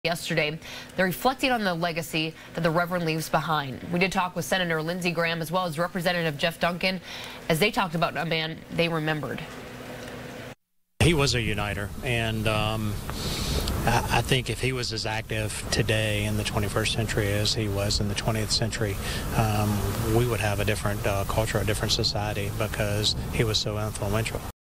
Yesterday, they're reflecting on the legacy that the Reverend leaves behind. We did talk with Senator Lindsey Graham as well as Representative Jeff Duncan as they talked about a man they remembered. He was a uniter, and I think if he was as active today in the 21st century as he was in the 20th century, we would have a different culture, a different society, because he was so influential.